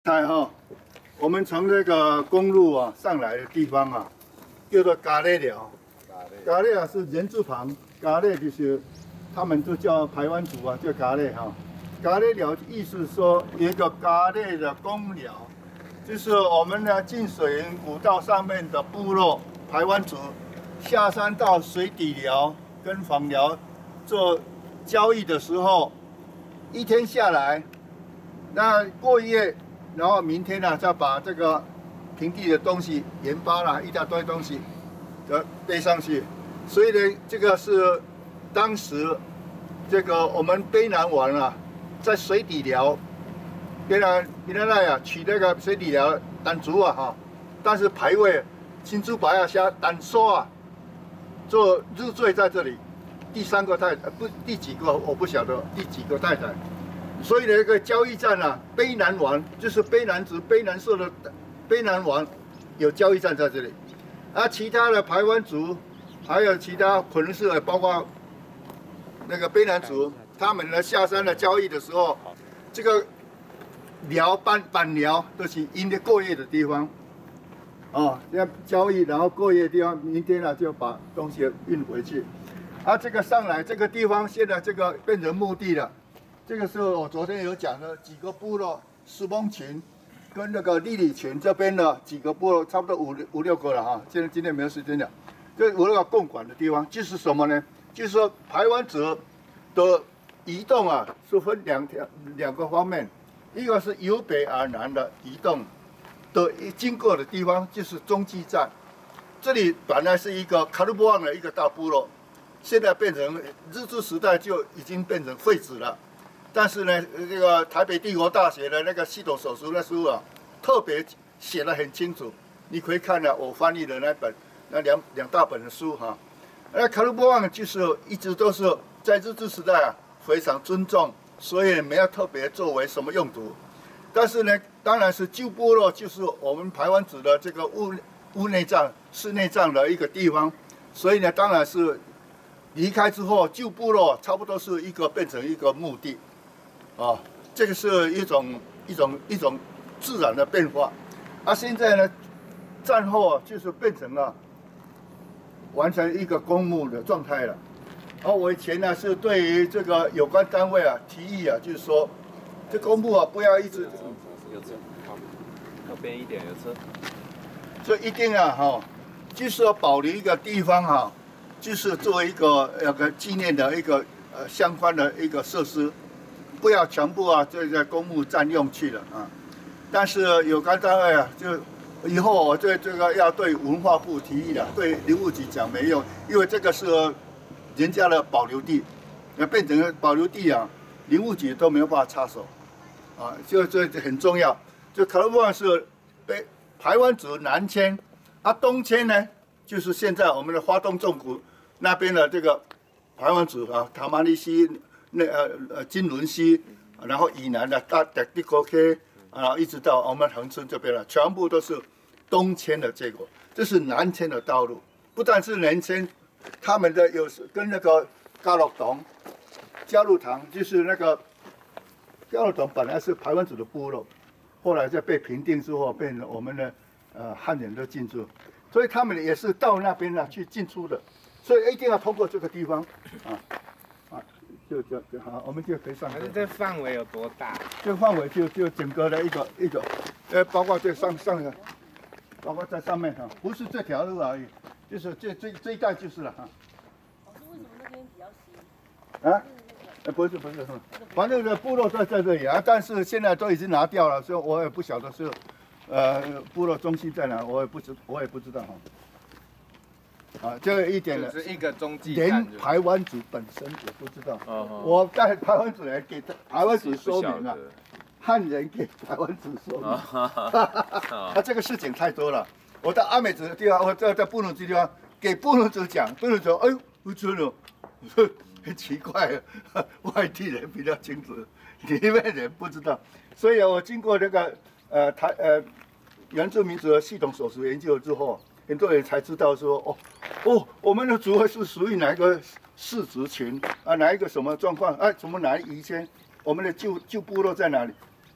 在哈，我们从那个公路啊上来的地方啊，叫做咖喱寮。咖喱啊是人字旁，咖喱就是他们就叫排湾族啊，叫咖喱哈。咖喱寮意思说有一个咖喱的公寮，就是我们呢进水源古道上面的部落排湾族下山到水底寮跟访寮做交易的时候，一天下来，那过夜。然后明天呢，再把这个平地的东西、盐巴啦，一大堆东西，背上去。所以呢，这个是当时这个我们卑南王啊，在水底寮，卑南啊取那个水底寮单族啊哈，但是牌位新竹白亚虾单说啊，做入赘在这里。第三个太太不第几个我不晓得第几个太太。所以那个交易站啊，卑南王就是卑南族、卑南社的卑南王有交易站在这里，而其他的排湾族，还有其他可能是包括那个卑南族，他们呢下山的交易的时候，这个寮板寮都是因的过夜的地方，啊，要交易然后过夜的地方，明天呢就把东西运回去，而这个上来这个地方现在这个变成墓地了。这个是我昨天有讲的几个部落，石崩群跟那个利里群这边的几个部落，差不多五六个了哈。今天没有时间讲，这5、6个共管的地方，就是什么呢？就是说排湾族的移动啊，是分两个方面，一个是由北而南的移动的经过的地方，就是中继站。这里本来是一个卡鲁波旺的一个大部落，现在变成日治时代就已经变成废止了。但是呢，这个台北帝国大学的那个系统手书的书啊，特别写得很清楚，你可以看了我翻译的那本那两大本的书哈。那卡鲁波旺就是一直都是在日治时代啊非常尊重，所以没有特别作为什么用途。但是呢，当然是旧部落就是我们排湾族的这个屋内葬、室内葬的一个地方，所以呢，当然是离开之后，旧部落差不多是变成一个墓地。啊，这个是一种自然的变化，而现在呢，战后啊，就是变成了完成一个公墓的状态了。而我以前呢是对于这个有关单位啊提议啊，就是说，这公墓啊不要一直有车，右边一点有车， 就一定啊哈，就是要保留一个地方哈，就是作为一个纪念的一个相关的一个设施。不要全部啊，在公墓占用去了啊！但是有关单位啊，就以后我对这个要对文化部提议了，对林务局讲没用，因为这个是人家的保留地，要变成保留地啊，林务局都没有办法插手啊，这很重要。就卡鲁旺是被排湾族南迁，啊东迁呢，就是现在我们的花东纵谷那边的这个排湾族啊，塔马利西。金轮溪，然后以南的大地沟溪，啊，一直到我们恒春这边了，全部都是东迁的结果。这是南迁的道路，不但是南迁，他们的有时跟那个加洛堂，就是那个加洛堂本来是排湾族的部落，后来在被平定之后，变成我们的汉人的进驻，所以他们也是到那边去进出的，所以一定要通过这个地方啊。就好，我们就可以上车。 可是这范围有多大？ 这个范围就整个的一个，包括这上的，包括在上面哈，不是这条路而已，就是这一带就是了哈。 老师，为什么那边比较稀？ 啊？不是，反正的部落在这里啊，但是现在都已经拿掉了，所以我也不晓得是，部落中心在哪，我也不知道哈。啊，这个一点就是一个中继站， 连排湾族本身也不知道。我带排湾族人给排湾族说明了，汉人给排湾族说明。他这个事情太多了。我到阿美族的地方，我在布农族地方给布农族讲，布农族哎呦，我觉得很奇怪，外地人比较清楚，里面人不知道。所以我经过那个原住民族的系统手术研究之后。很多人才知道说我们的族会是属于哪一个氏族群啊，哪一个什么状况啊？怎么哪里以前我们的旧部落在哪里？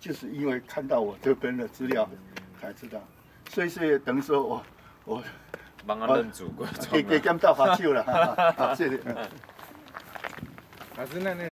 就是因为看到我这边的资料才知道，所以是等于说我帮他认主过。 给检到发手了，好，谢谢。 老师，那